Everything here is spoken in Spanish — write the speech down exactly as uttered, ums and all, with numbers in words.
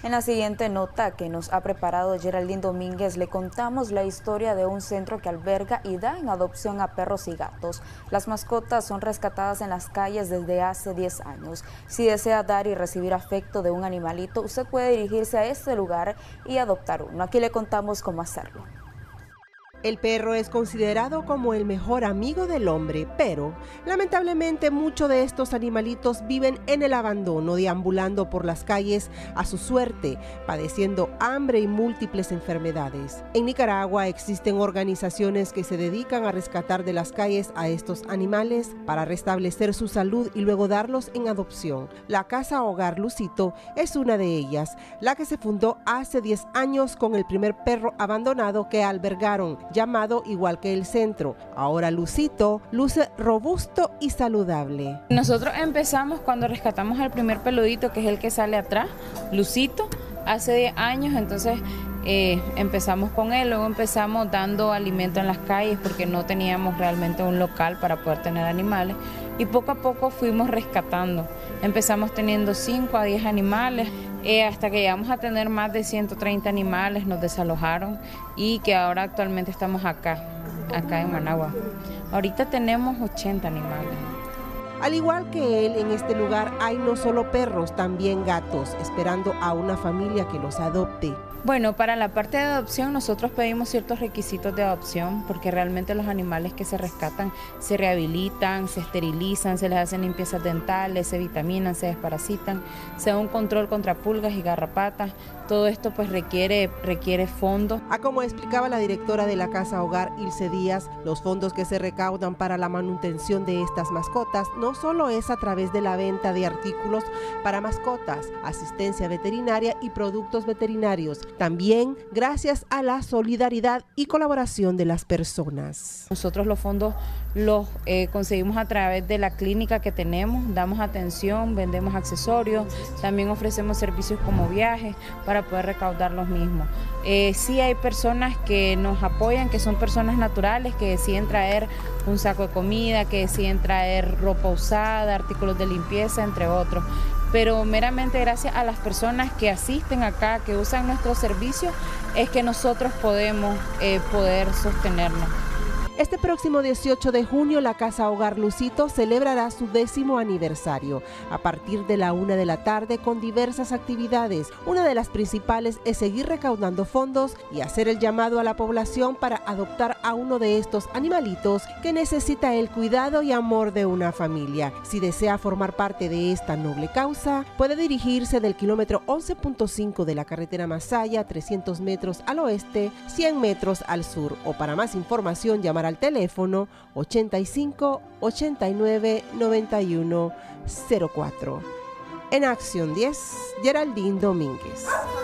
En la siguiente nota que nos ha preparado Geraldine Domínguez, le contamos la historia de un centro que alberga y da en adopción a perros y gatos. Las mascotas son rescatadas en las calles desde hace diez años. Si desea dar y recibir afecto de un animalito, usted puede dirigirse a este lugar y adoptar uno. Aquí le contamos cómo hacerlo. El perro es considerado como el mejor amigo del hombre, pero lamentablemente muchos de estos animalitos viven en el abandono, deambulando por las calles a su suerte, padeciendo hambre y múltiples enfermedades. En Nicaragua existen organizaciones que se dedican a rescatar de las calles a estos animales para restablecer su salud y luego darlos en adopción. La Casa Hogar Lucito es una de ellas, la que se fundó hace diez años con el primer perro abandonado que albergaron, llamado igual que el centro. Ahora Lucito luce robusto y saludable. Nosotros empezamos cuando rescatamos al primer peludito, que es el que sale atrás, Lucito, hace diez años, entonces eh, empezamos con él, luego empezamos dando alimento en las calles porque no teníamos realmente un local para poder tener animales y poco a poco fuimos rescatando. Empezamos teniendo cinco a diez animales, eh, hasta que llegamos a tener más de ciento treinta animales, nos desalojaron y que ahora actualmente estamos acá, acá en Managua. Ahorita tenemos ochenta animales. Al igual que él, en este lugar hay no solo perros, también gatos, esperando a una familia que los adopte. Bueno, para la parte de adopción nosotros pedimos ciertos requisitos de adopción porque realmente los animales que se rescatan se rehabilitan, se esterilizan, se les hacen limpiezas dentales, se vitaminan, se desparasitan, se da un control contra pulgas y garrapatas. Todo esto pues requiere, requiere fondos. A como explicaba la directora de la Casa Hogar, Ilse Díaz, los fondos que se recaudan para la manutención de estas mascotas no solo es a través de la venta de artículos para mascotas, asistencia veterinaria y productos veterinarios, también gracias a la solidaridad y colaboración de las personas. Nosotros los fondos los eh, conseguimos a través de la clínica que tenemos, damos atención, vendemos accesorios, también ofrecemos servicios como viajes para poder recaudar los mismos. Eh, sí hay personas que nos apoyan, que son personas naturales, que deciden traer un saco de comida, que deciden traer ropa usada, artículos de limpieza, entre otros. Pero meramente gracias a las personas que asisten acá, que usan nuestros servicios, es que nosotros podemos eh, poder sostenernos. Este próximo dieciocho de junio, la Casa Hogar Lucito celebrará su décimo aniversario a partir de la una de la tarde con diversas actividades. Una de las principales es seguir recaudando fondos y hacer el llamado a la población para adoptar a uno de estos animalitos que necesita el cuidado y amor de una familia. Si desea formar parte de esta noble causa, puede dirigirse del kilómetro once punto cinco de la carretera Masaya, trescientos metros al oeste, cien metros al sur, o para más información llamar al teléfono ochenta y cinco, ochenta y nueve, noventa y uno, cero cuatro. En Acción diez, Geraldine Domínguez.